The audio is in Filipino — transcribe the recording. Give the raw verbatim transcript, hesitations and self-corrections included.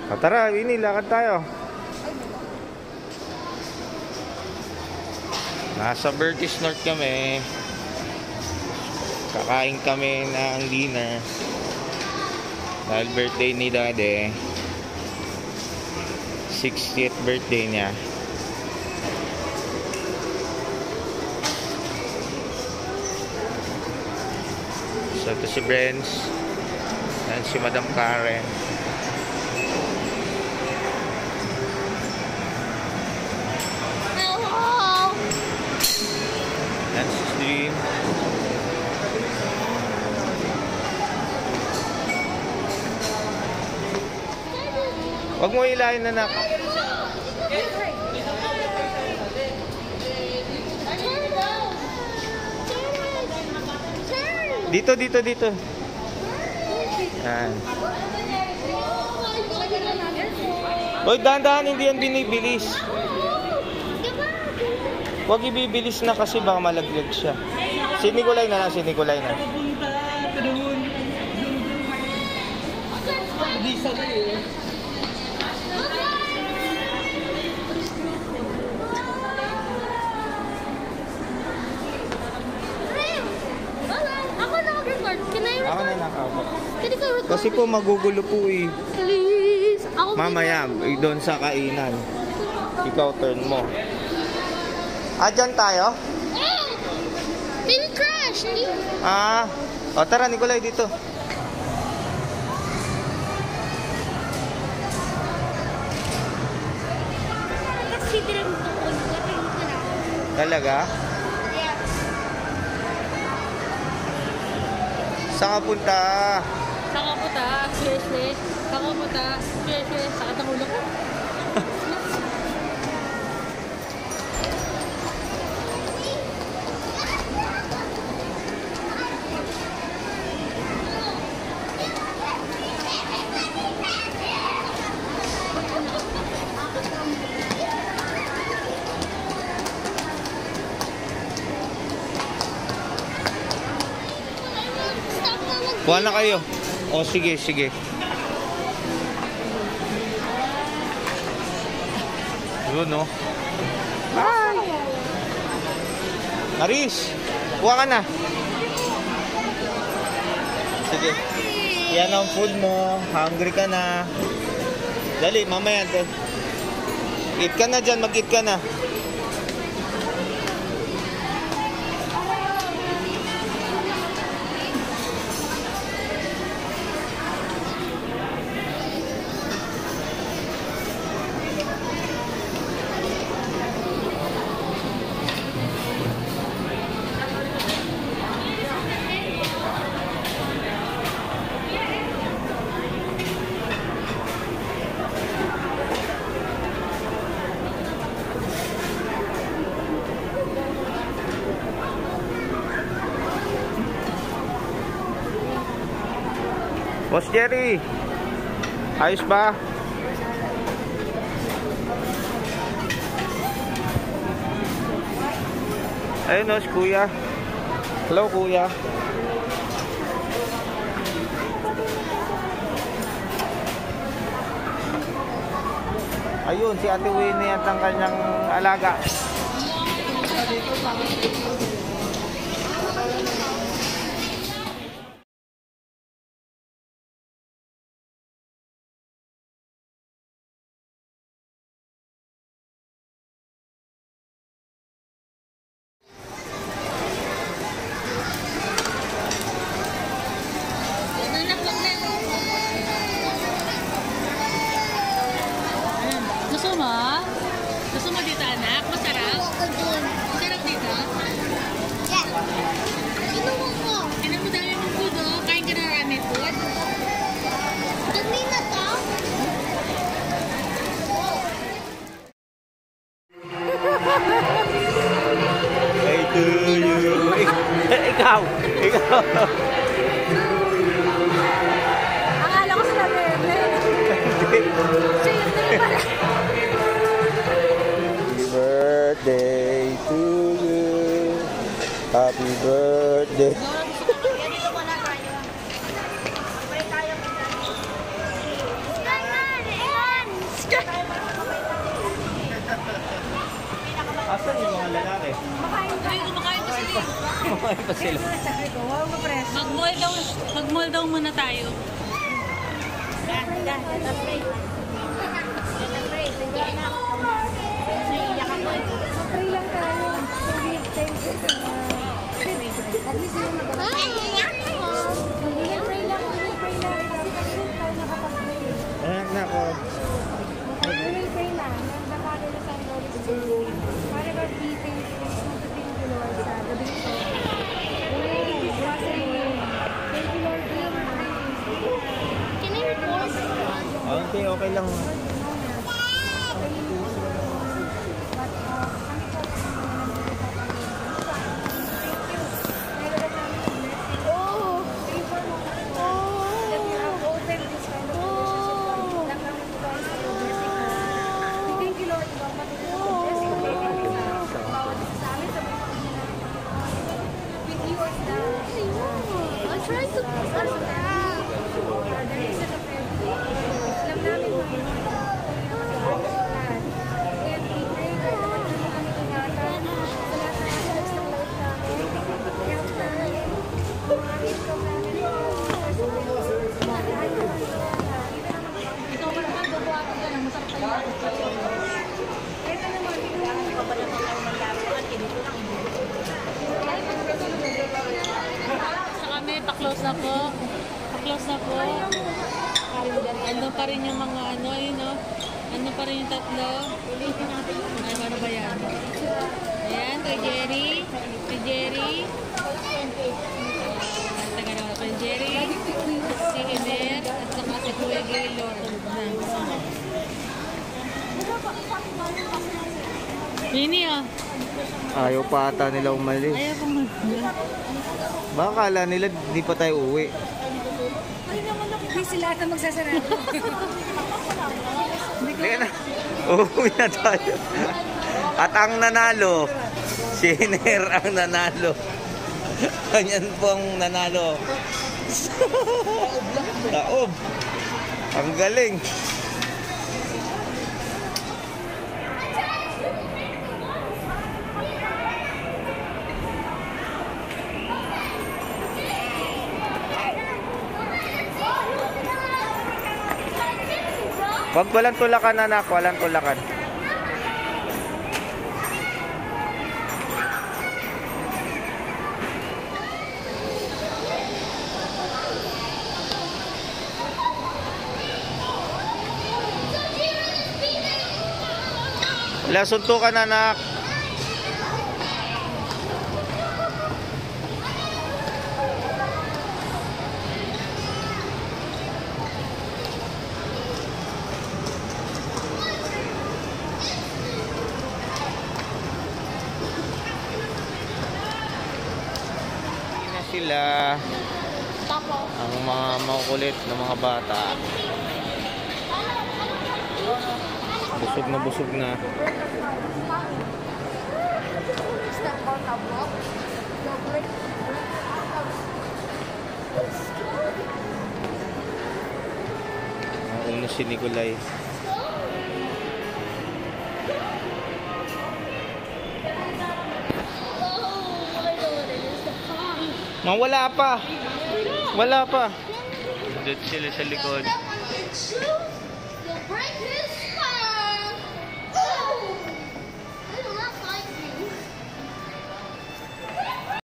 O, tara, Winnie, lakad tayo. Nasa Bertis North kami. Kakain kami ng dinner. Dahil birthday ni Daddy. sixtieth birthday niya. So, ito si Brens. Yan si Madam Karen. Hello! Yan si Stream. Huwag mo ilahin, anak. Dito, dito, dito. Yan. Hoy, dahan-dahan, hindi yan binibilis. Huwag ibibilis na kasi baka malaglag siya. Si Nicolay na lang, si Nicolay na. Ako na lang ako. Kasi po magugulo po eh. Please. Ako Mamaya, eh, doon sa kainan. Ikaw turn mo. Ah, dyan tayo? Eh! Baby crash! Ah. O tara, Nicolay, dito. Kasi dirang ito ko. Talaga? Yeah. Saan ka punta? Saka puta, yes, saka puta, yes, yes, sakit ang ulo ko. Kuha na kayo. O, sige, sige. Yun, no? Hi! Maris, kuha ka na. Sige. Yan ang food mo. Hungry ka na. Dali, mamaya. Eat ka na dyan. Mag-eat ka na. Boss Jerry, ayos ba? Ayun o, si Kuya. Hello, Kuya. Ayun, si Ate Winnie at ang kanyang alaga. Gusto mo? Gusto mo dito, anak? Masarap? Masarap dito? Yeah. Inuwa ko. Tinan mo dami mong food, oh. Kain ka na ramen food. Dami na to. Hey to you. Ikaw. Ikaw. Akala ko sila bebe. Siya yung bebe pala. Happy birthday to you. Happy birthday. Dito muna tayo. Sabay tayo. mga lalaki. Ay, kumakain pa sila. Kumain pa sila. Mag-mall daw, mag-mall daw muna tayo. Pray lang tayo. Thank you. At least yung nag-pray. Pray lang, pray lang. Kasi kasi tayo nakapag-pray. Anak na ako. We will pray na. The Father, the Son, Holy Spirit. Father God, we thank you. Thank you, Lord, sa gabi ito. Thank you, Lord. Can I record? Okay, okay lang. Try to Kami, pa-close na po. Pa-close na po. Ano pa rin yung mga ano, yun o. Ano pa rin yung tatlo. Ay, ano ba yan? Ayan, kay Jerry. Kay Jerry. Uh, taga na kay Jerry. Si Ener. At saka si Kuya Gaylord. Yini ah. Ayaw pa ata nila umalis. Ayaw kong mag- Baka kala nila di pa tayo uwi. Hindi sila ata magsasarado. Teka na. Uuwi na tayo. At ang nanalo, si Ner ang nanalo. Ganyan po ang nanalo. Taob. Ang galing. Wag walang tulakan, anak, walang tulakan. Wala suntukan, anak. Sila ang mga makukulit na mga bata. Busog na busog na. Ang una si Nicolay. Ma, wala pa. Wala pa. Doon sila sa likod.